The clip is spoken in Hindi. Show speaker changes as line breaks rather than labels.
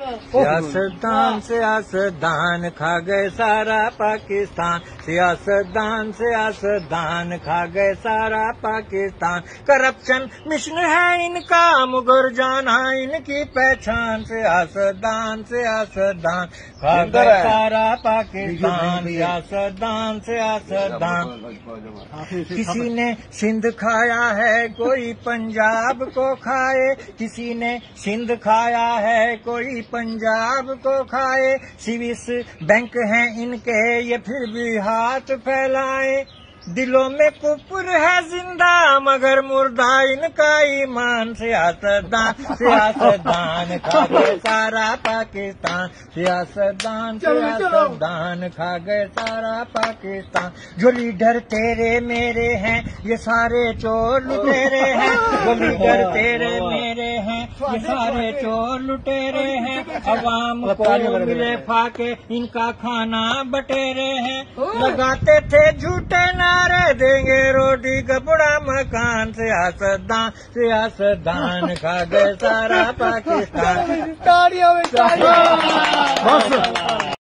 सियासतदान सियासतदान खा गए सारा पाकिस्तान। सियासतदान खा गए सारा पाकिस्तान। करप्शन मिशन है इनका, मुगर जाना इनकी पहचान। सियासतदान खा गए सारा पाकिस्तान। सियासतदान किसी ने सिंध खाया है कोई पंजाब को खाए, किसी ने सिंध खाया है कोई पंजाब को खाए। स्विस बैंक हैं इनके ये फिर भी हाथ फैलाए। दिलों में कुफर है जिंदा मगर मुर्दा इनका ईमान। सियासतदान खा गए सारा पाकिस्तान। सियासतदान खा गए सारा पाकिस्तान। जो लीडर तेरे मेरे हैं ये सारे चोर लुटेरे हैं। जो लीडर तेरे मेरे हैं ये सारे चोर लुटेरे हैं। अवाम को मिले फाके इनका खाना बटेरे हैं। लगाते थे झूठे नारे देंगे रोटी कपड़ा मकान। सियासतदान खा गए सारा पाकिस्तान।